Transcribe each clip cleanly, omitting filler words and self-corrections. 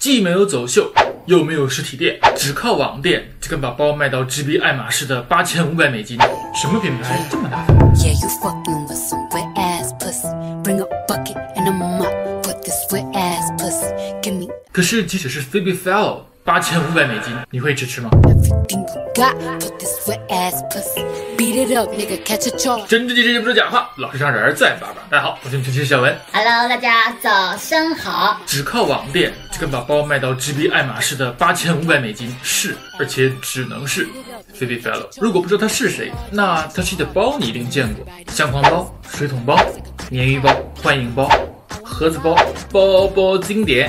既没有走秀，又没有实体店，只靠网店就敢把包卖到直逼爱马仕的$8500，什么品牌这么大方？ Yeah, you fucking with some wet ass pussy. Bring a bucket and a mop for this wet ass pussy. Give me 可是即使是 Phoebe Philo $8500，你会支持吗？ everything you got for this wet ass pussy. Beat it up, nigga, catch a charge. 真知即知，不说假话，老实上人在八卦。大家好，我是主持人小文。 Hello， 大家早上好。 只靠网店就敢把包卖到直逼爱马仕的$8500，是，而且只能是 Phoebe Philo。如果不知道他是谁，那他系的包你一定见过：相框包、水桶包、鲶鱼包、幻影包、盒子包，包包经典。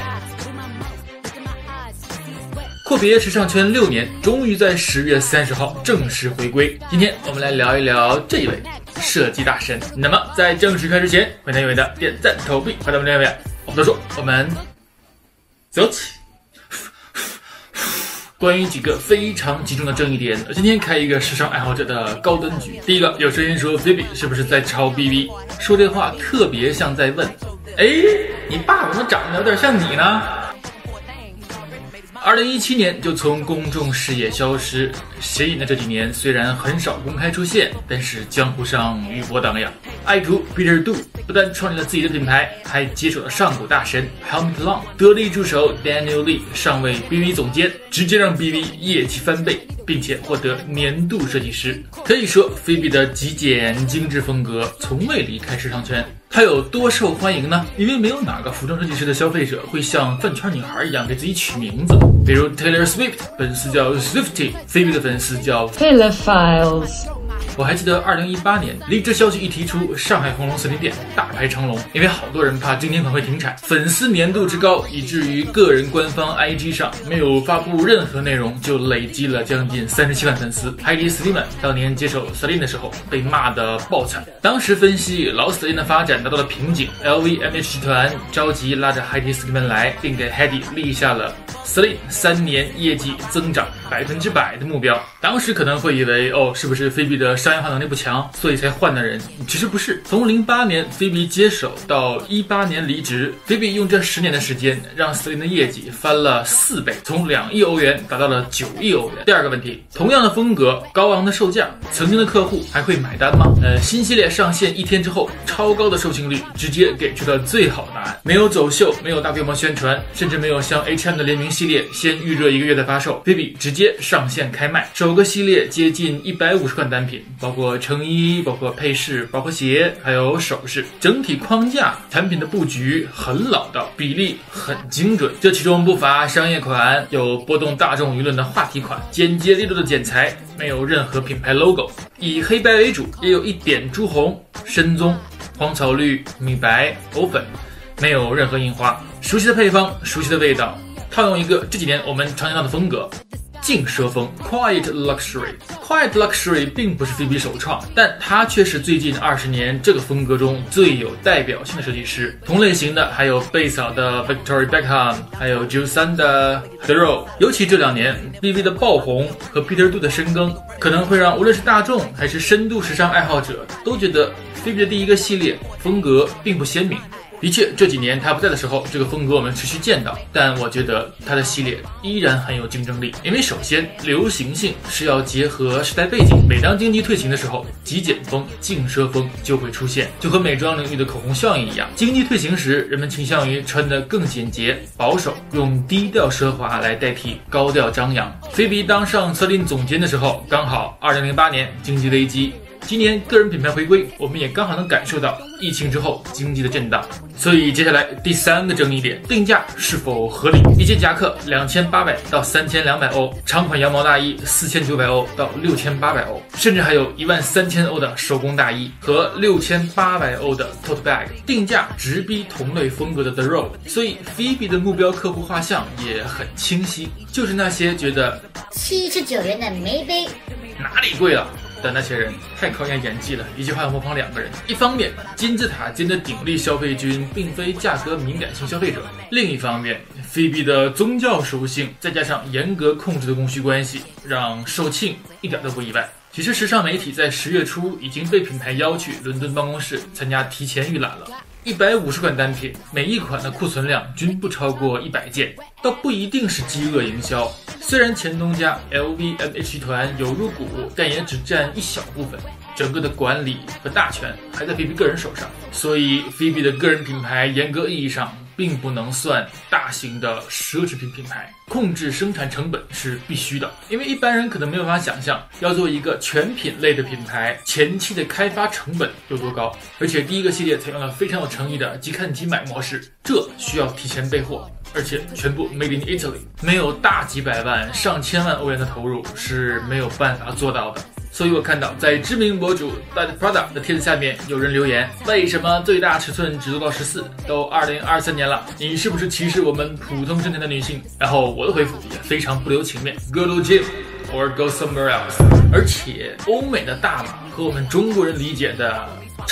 阔别时尚圈6年，终于在10月30号正式回归。今天我们来聊一聊这一位设计大神。那么在正式开始前，欢迎各位的点赞投币，快到我们这位，我们都说我们走起。关于几个非常集中的争议点，今天开一个时尚爱好者的高端局。第一个，有声音说 Phoebe 是不是在抄 BB？ 说这话特别像在问，你爸怎么长得有点像你呢？2017年就从公众视野消失，邪隐的这几年虽然很少公开出现，但是江湖上余波荡漾。爱徒 Peter Du 不但创立了自己的品牌，还接手了上古大神 Helmut Lang， 得力助手 Daniel Lee 上位 BV 总监，直接让 BV 业绩翻倍，并且获得年度设计师。可以说 Phoebe 的极简精致风格从未离开时尚圈。它有多受欢迎呢？因为没有哪个服装设计师的消费者会像饭圈女孩一样给自己取名字，比如 Taylor Swift 粉丝叫 Swiftie，Phoebe 的粉丝叫 Philophiles。 我还记得2018年离职消息一提出，上海红龙4S店大排长龙，因为好多人怕经典款会停产，粉丝粘度之高，以至于个人官方 IG 上没有发布任何内容就累积了将近37万粉丝。海蒂斯蒂曼当年接手 Celine 的时候被骂得爆惨，当时分析老 Celine 的发展达到了瓶颈 ，LVMH 集团着急拉着海蒂斯蒂曼来，并给海蒂立下了 Celine 3年业绩增长100%的目标。当时可能会以为是不是 Phoebe 的商业化能力不强，所以才换的人？其实不是。从08年 Phoebe 接手到18年离职， Phoebe 用这10年的时间让 Celine 的业绩翻了4倍，从2亿欧元达到了9亿欧元。第二个问题，同样的风格，高昂的售价，曾经的客户还会买单吗？新系列上线1天之后，超高的售罄率直接给出了最好答案。没有走秀，没有大规模宣传，甚至没有像 H&M 的联名系列先预热1个月的发售， Phoebe 直接上线开卖。首个系列接近150款单品，包括成衣，包括配饰，包括鞋，还有首饰。整体框架产品的布局很老道，比例很精准，这其中不乏商业款，有波动大众舆论的话题款，简洁利落的剪裁，没有任何品牌 logo， 以黑白为主，也有一点朱红、深棕、荒草绿、米白、藕粉，没有任何印花。熟悉的配方，熟悉的味道，套用一个这几年我们常见到的风格，静奢风 Quiet Luxury。Quiet Luxury 并不是 Phoebe 首创，但他却是最近20年这个风格中最有代表性的设计师。同类型的还有贝嫂的 Victoria Beckham， 还有 Jill 的 Theroux。尤其这2年 BV 的爆红和 Peter Du 的深耕，可能会让无论是大众还是深度时尚爱好者都觉得 Phoebe 的第一个系列风格并不鲜明。的确，这几年他不在的时候，这个风格我们持续见到，但我觉得他的系列依然很有竞争力。因为首先，流行性是要结合时代背景，每当经济退行的时候，极简风、静奢风就会出现，就和美妆领域的口红效应一样。经济退行时，人们倾向于穿得更简洁、保守，用低调奢华来代替高调张扬。Phoebe 当上Celine总监的时候，刚好2008年经济危机。今年个人品牌回归，我们也刚好能感受到疫情之后经济的震荡。所以接下来第3个争议点，定价是否合理？一件夹克2800到3200欧，长款羊毛大衣4900欧到6800欧，甚至还有13000欧的手工大衣和6800欧的 tote bag， 定价直逼同类风格的 Theroux。所以 Phoebe 的目标客户画像也很清晰，就是那些觉得 79元的玫瑰哪里贵了的那些人。太考验演技了，一句话要模仿2个人。一方面，金字塔尖的鼎力消费军并非价格敏感性消费者；另一方面，Phoebe 的宗教属性再加上严格控制的供需关系，让售罄一点都不意外。其实时尚媒体在10月初已经被品牌邀去伦敦办公室参加提前预览了。 150款单品，每一款的库存量均不超过100件，倒不一定是饥饿营销。虽然前东家 LVMH 集团有入股，但也只占一小部分，整个的管理和大权还在菲比个人手上，所以菲比的个人品牌严格意义上并不能算大型的奢侈品品牌。控制生产成本是必须的，因为一般人可能没有办法想象，要做一个全品类的品牌，前期的开发成本有多高。而且第一个系列采用了非常有诚意的即看即买模式，这需要提前备货，而且全部 Made in Italy， 没有大几百万、上千万欧元的投入是没有办法做到的。所以我看到在知名博主 Bad Prada 的帖子下面有人留言，为什么最大尺寸只做到14？都2023年了，你是不是歧视我们普通身材的女性？然后我的回复也非常不留情面 ，Go to gym or go somewhere else。而且欧美的大码和我们中国人理解的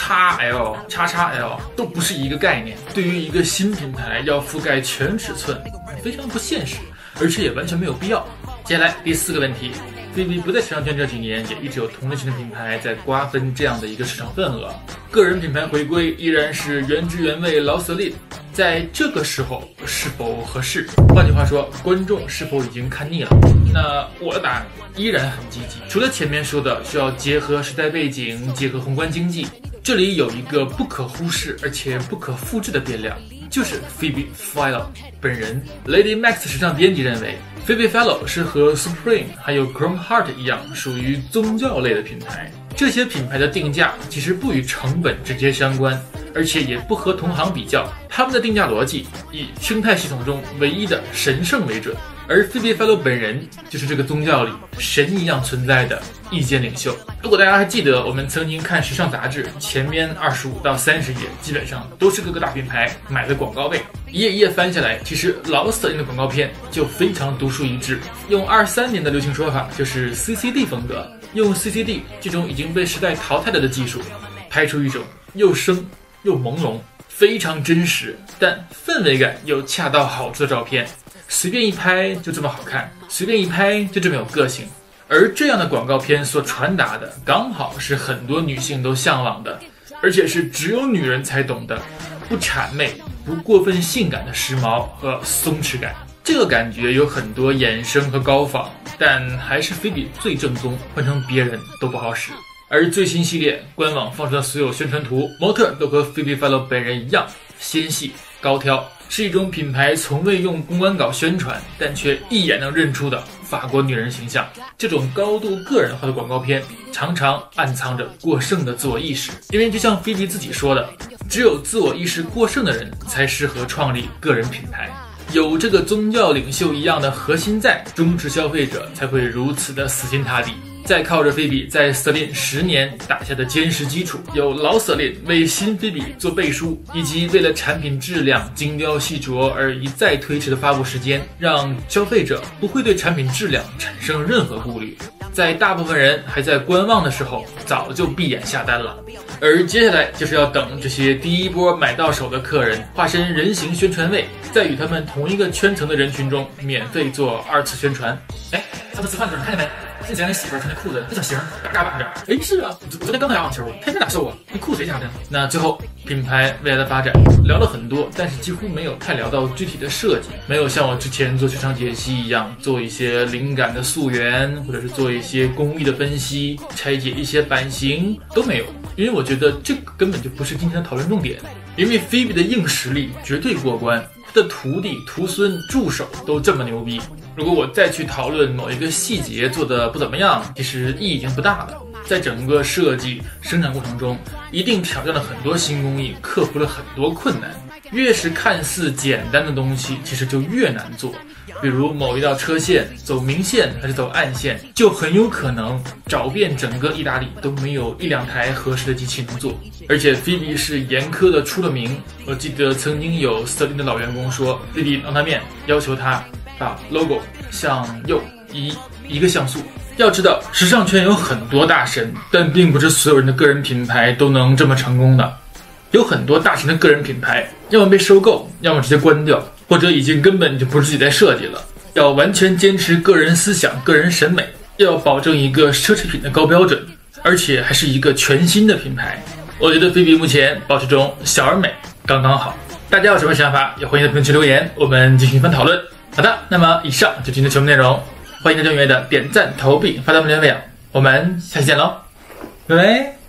XL、XXL 都不是一个概念。对于一个新品牌要覆盖全尺寸，非常不现实，而且也完全没有必要。接下来第4个问题。菲比不在时尚圈这几年，也一直有同类型的品牌在瓜分这样的一个市场份额。个人品牌回归依然是原汁原味劳瑟琳，在这个时候是否合适？换句话说，观众是否已经看腻了？那我的答案依然很积极。除了前面说的需要结合时代背景、结合宏观经济，这里有一个不可忽视而且不可复制的变量，就是 Phoebe Philo 本人。Lady Max 时尚编辑认为，Phoebe Philo 是和 Supreme 还有 Chrome Heart 一样，属于宗教类的品牌。这些品牌的定价其实不与成本直接相关，而且也不和同行比较。他们的定价逻辑以生态系统中唯一的神圣为准，而 Phoebe Philo 本人就是这个宗教里神一样存在的意见领袖。如果大家还记得，我们曾经看时尚杂志，前面25到30页基本上都是各个大品牌买的广告位，一页一页翻下来，其实劳瑟琳的广告片就非常独树一帜。用23年的流行说法，就是 CCD 风格，用 CCD 这种已经被时代淘汰了的技术，拍出一种又生又朦胧、非常真实但氛围感又恰到好处的照片。随便一拍就这么好看，随便一拍就这么有个性。而这样的广告片所传达的，刚好是很多女性都向往的，而且是只有女人才懂的，不谄媚、不过分性感的时髦和松弛感。这个感觉有很多衍生和高仿，但还是菲比最正宗，换成别人都不好使。而最新系列官网放出的所有宣传图，模特都和 Phoebe Philo 本人一样纤细高挑，是一种品牌从未用公关稿宣传，但却一眼能认出的法国女人形象。这种高度个人化的广告片常常暗藏着过剩的自我意识，因为就像菲比自己说的，只有自我意识过剩的人才适合创立个人品牌。有这个宗教领袖一样的核心在，忠实消费者才会如此的死心塌地。再靠着菲比在 Celine 10年打下的坚实基础，有老 Celine 为新菲比做背书，以及为了产品质量精雕细琢而一再推迟的发布时间，让消费者不会对产品质量产生任何顾虑。在大部分人还在观望的时候，早就闭眼下单了。而接下来就是要等这些第一波买到手的客人化身人形宣传位，在与他们同一个圈层的人群中免费做2次宣传。哎，上次吃饭的时候你看见没？之前那媳妇穿那裤子，那小型嘎巴着。哎，是啊，我昨天刚打网球，天天哪瘦啊！那裤子谁家的？那最后品牌未来的发展聊了很多，但是几乎没有太聊到具体的设计，没有像我之前做市场解析一样做一些灵感的溯源，或者是做一些工艺的分析，拆解一些版型都没有，因为我觉得这个根本就不是今天的讨论重点。因为菲比的硬实力绝对过关，他的徒弟、徒孙、助手都这么牛逼。如果我再去讨论某一个细节做得不怎么样，其实意义已经不大了。在整个设计生产过程中，一定挑战了很多新工艺，克服了很多困难。越是看似简单的东西，其实就越难做。比如某一道车线走明线还是走暗线，就很有可能找遍整个意大利都没有1-2台合适的机器能做。而且菲比是严苛的出了名，我记得曾经有Celine的老员工说，菲比让他面要求他把 logo 向右移1个像素。要知道时尚圈有很多大神，但并不是所有人的个人品牌都能这么成功的。有很多大神的个人品牌要么被收购，要么直接关掉，或者已经根本就不是自己在设计了。要完全坚持个人思想、个人审美，要保证一个奢侈品的高标准，而且还是一个全新的品牌。我觉得菲比目前保持中小而美、 刚刚好。大家有什么想法，也欢迎在评论区留言，我们进行一番讨论。好的，那么以上就今天的全部内容，欢迎大家踊跃的点赞、投币、发弹幕留言，我们下期见喽，拜拜。